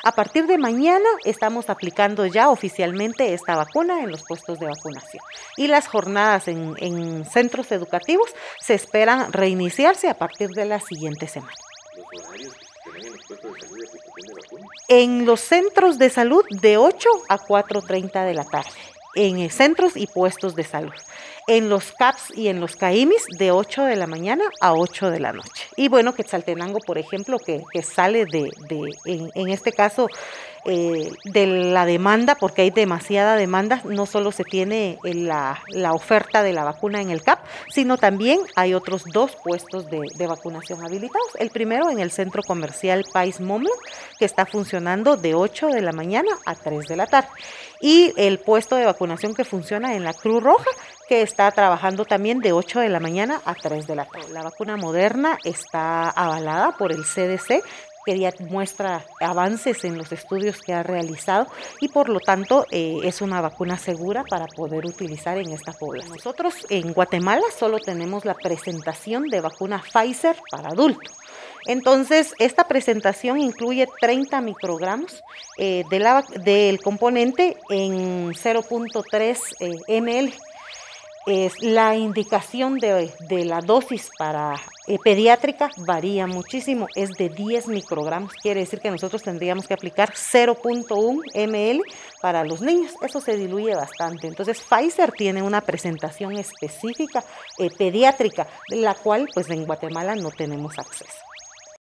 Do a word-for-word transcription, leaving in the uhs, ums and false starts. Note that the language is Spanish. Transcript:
A partir de mañana estamos aplicando ya oficialmente esta vacuna en los puestos de vacunación. Y las jornadas en, en centros educativos se esperan reiniciarse a partir de la siguiente semana. ¿Los horarios que se tienen en los puestos de salud de aplicación de vacunas? En los centros de salud de ocho a cuatro treinta de la tarde, en centros y puestos de salud. En los C A Ps y en los C A I M I S de ocho de la mañana a ocho de la noche. Y bueno, Quetzaltenango, por ejemplo, que, que sale de, de en, en este caso, eh, de la demanda, porque hay demasiada demanda, no solo se tiene la, la oferta de la vacuna en el C A P, sino también hay otros dos puestos de, de vacunación habilitados. El primero en el centro comercial Pais Momlo, que está funcionando de ocho de la mañana a tres de la tarde. Y el puesto de vacunación que funciona en la Cruz Roja, que está trabajando también de ocho de la mañana a tres de la tarde. La vacuna Moderna está avalada por el C D C, que ya muestra avances en los estudios que ha realizado y por lo tanto eh, es una vacuna segura para poder utilizar en esta población. Nosotros en Guatemala solo tenemos la presentación de vacuna Pfizer para adultos. Entonces, esta presentación incluye treinta microgramos eh, de la, del componente en cero punto tres eh, mililitros. Es la indicación de, de la dosis para eh, pediátrica varía muchísimo, es de diez microgramos, quiere decir que nosotros tendríamos que aplicar cero punto uno mililitros para los niños, eso se diluye bastante. Entonces Pfizer tiene una presentación específica eh, pediátrica, la cual pues en Guatemala no tenemos acceso.